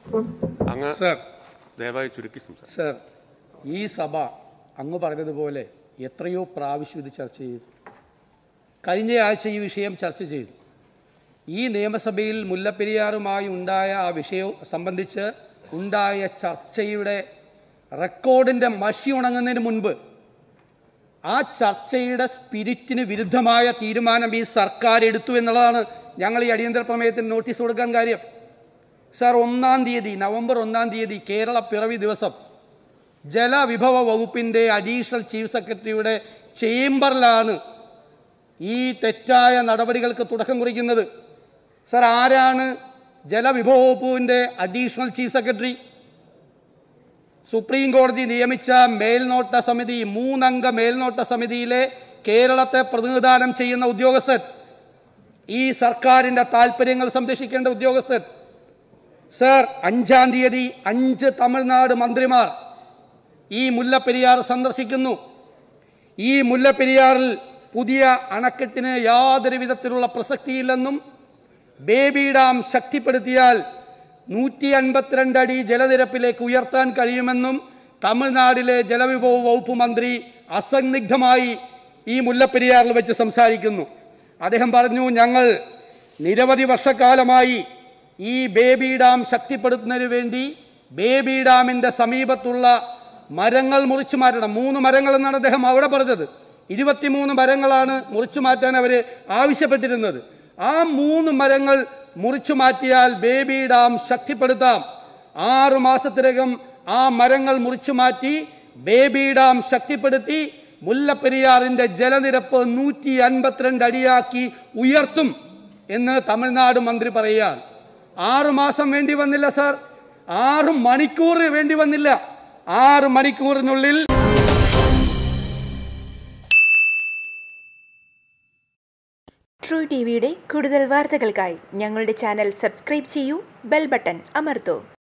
അങ്ങ് സർ ദയവായി ചുരുക്കി സംസാരിക്കും. സർ, ഈ സഭ അങ്ങ് പറഞ്ഞതുപോലെ എത്രയോ പ്രാവശ്യം ഇത് ചർച്ച ചെയ്തു. കഴിഞ്ഞ ആഴ്ച ഈ വിഷയം ചർച്ച ചെയ്തു. ഈ നിയമസഭയിൽ മുല്ലപ്പെരിയാറുമായി ഉണ്ടായ ആ വിഷയം സംബന്ധിച്ച് ഉണ്ടായ ചർച്ചയുടെ റെക്കോർഡിൻ്റെ മഷി ഉണങ്ങുന്നതിന് മുൻപ് ആ ചർച്ചയുടെ സ്പിരിറ്റിന് വിരുദ്ധമായ തീരുമാനം ഈ സർക്കാർ എടുത്തു എന്നുള്ളതാണ് ഞങ്ങൾ ഈ അടിയന്തര പ്രമേയത്തിന് നോട്ടീസ് കൊടുക്കാൻ കാര്യം. സർ, നവംബർ 1 കേരള പിറവി ദിവസം ജലവിഭവ വകുപ്പിൻ്റെ അഡീഷണൽ ചീഫ് സെക്രട്ടറിയുടെ ചേംബറിലാണ് ഈ തെറ്റായ നടപടികൾക്ക് തുടക്കം കുറിക്കുന്നത്. സർ, ആരാണ് ജലവിഭവ വകുപ്പിൻ്റെ അഡീഷണൽ ചീഫ് സെക്രട്ടറി? സുപ്രീം കോടതി നിയമിച്ച മേൽനോട്ട സമിതി, 3 അംഗ മേൽനോട്ട സമിതിയിലെ കേരളത്തെ പ്രതിനിധാനം ചെയ്യുന്ന ഉദ്യോഗസ്ഥൻ, ഈ സർക്കാരിൻ്റെ താല്പര്യങ്ങൾ സംരക്ഷിക്കേണ്ട ഉദ്യോഗസ്ഥൻ. സർ, 5-ാം തീയതി 5 തമിഴ്നാട് മന്ത്രിമാർ ഈ മുല്ലപ്പെരിയാർ സന്ദർശിക്കുന്നു. ഈ മുല്ലപ്പെരിയാറിൽ പുതിയ അണക്കെട്ടിന് യാതൊരു വിധത്തിലുള്ള പ്രസക്തിയില്ലെന്നും ബേബി ഡാം ശക്തിപ്പെടുത്തിയാൽ 152 അടി ജലനിരപ്പിലേക്ക് ഉയർത്താൻ കഴിയുമെന്നും തമിഴ്നാടിലെ ജലവിഭവ വകുപ്പ് മന്ത്രി അസന്നിഗ്ധമായി ഈ മുല്ലപ്പെരിയാറിൽ വെച്ച് സംസാരിക്കുന്നു. അദ്ദേഹം പറഞ്ഞു, ഞങ്ങൾ നിരവധി വർഷക്കാലമായി ഈ ബേബി ഡാം ശക്തിപ്പെടുത്തുന്നതിന് വേണ്ടി ബേബി ഡാമിൻ്റെ സമീപത്തുള്ള മരങ്ങൾ മുറിച്ചു മാറ്റണം. 3 മരങ്ങൾ എന്നാണ് അദ്ദേഹം അവിടെ പറഞ്ഞത്. 23 മരങ്ങളാണ് മുറിച്ചു മാറ്റാൻ അവർ ആവശ്യപ്പെട്ടിരുന്നത്. ആ 3 മരങ്ങൾ മുറിച്ചു മാറ്റിയാൽ ബേബി ഡാം ശക്തിപ്പെടുത്താം. 6 മാസത്തിനകം ആ മരങ്ങൾ മുറിച്ചു മാറ്റി ബേബി ഡാം ശക്തിപ്പെടുത്തി മുല്ലപ്പെരിയാറിൻ്റെ ജലനിരപ്പ് 152 അടിയാക്കി ഉയർത്തും എന്ന് തമിഴ്നാട് മന്ത്രി പറയുകയാണ്. 6 മാസം വേണ്ടി വന്നില്ല സർ, 6 മണിക്കൂർ വേണ്ടി വന്നില്ല. 6 മണിക്കൂറിനുള്ളിൽ ട്രൂ ടിവിയുടെ കൂടുതൽ വാർത്തകൾക്കായി ഞങ്ങളുടെ ചാനൽ സബ്സ്ക്രൈബ് ചെയ്യൂ, ബെൽ ബട്ടൺ അമർത്തൂ.